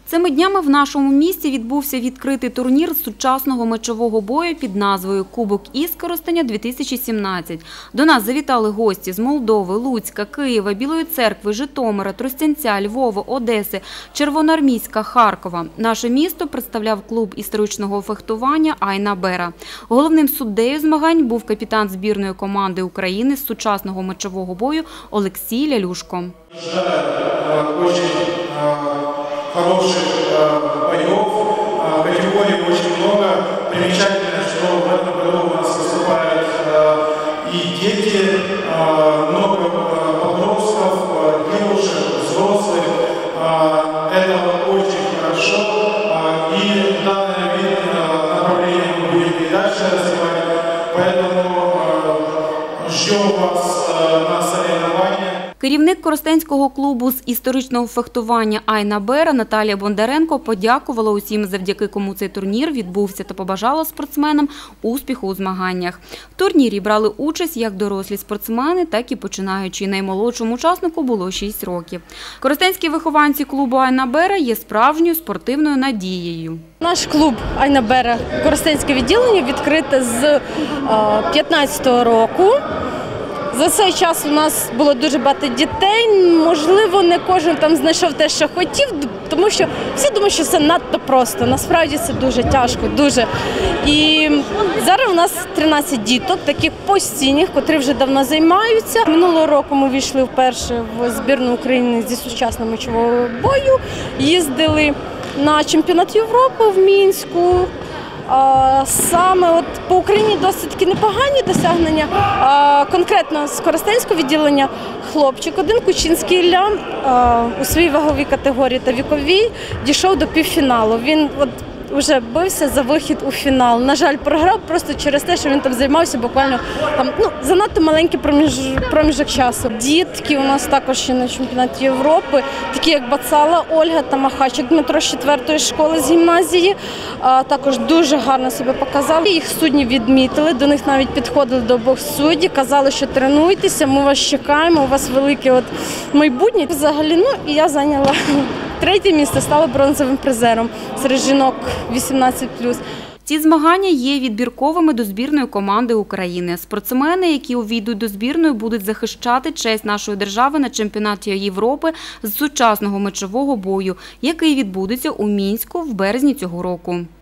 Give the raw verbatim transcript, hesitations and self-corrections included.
Цими днями в нашому місті відбувся відкритий турнір з сучасного мечового бою під назвою «Кубок із Коростеня-дві тисячі сімнадцять». До нас завітали гості з Молдови, Луцька, Києва, Білої Церкви, Житомира, Тростянця, Львова, Одеси, Червоноармійська, Харкова. Наше місто представляв клуб історичного фехтування «Айна Бера». Головним суддею змагань був капітан збірної команди України з сучасного мечового бою Олексій Лялюшко. Хороших э, боев, э, категорий очень много. Примечательно, что в этом году у нас выступают э, и дети, э, много э, подростков, э, девушек, взрослых. Э, это очень хорошо. Э, и данный вид э, направления мы будем и дальше развивать. Поэтому э, ждем вас э, на соревнования. Керівник Коростенського клубу з історичного фехтування «Айна Бера» Наталія Бондаренко подякувала усім, завдяки кому цей турнір відбувся, та побажала спортсменам успіху у змаганнях. В турнірі брали участь як дорослі спортсмени, так і починаючі. Наймолодшому учаснику було шість років. Коростенські вихованці клубу «Айна Бера» є справжньою спортивною надією. Наш клуб «Айна Бера» Коростенське відділення відкрите з п'ятнадцятого року. За цей час у нас було дуже багато дітей, можливо, не кожен там знайшов те, що хотів, тому що всі думають, що це надто просто. Насправді це дуже тяжко, дуже. І зараз у нас тринадцять діток, таких постійних, котрі вже давно займаються. Минулого року ми війшли вперше в збірну України зі сучасного мечового бою, їздили на чемпіонат Європи в Мінську. Саме от по Україні досить таки непогані досягнення. Конкретно з Коростенського відділення хлопчик один, Кучинський Ілля, у своїй ваговій категорії та віковій дійшов до півфіналу. Він от вже бився за вихід у фінал. На жаль, програв просто через те, що він там займався буквально там, ну, занадто маленький проміж, проміжок часу. Дітки у нас також ще на чемпіонаті Європи, такі як Бацала Ольга та Махачик Дмитро з четвертої школи з гімназії, а, також дуже гарно себе показали. Їх судді відмітили, до них навіть підходили до обох суддів, казали, що тренуйтеся, ми вас чекаємо, у вас велике от майбутнє. Взагалі, ну, і я зайняла третє місце, стала бронзовим призером серед жінок вісімнадцять плюс. Ці змагання є відбірковими до збірної команди України. Спортсмени, які увійдуть до збірної, будуть захищати честь нашої держави на чемпіонаті Європи з сучасного мечового бою, який відбудеться у Мінську в березні цього року.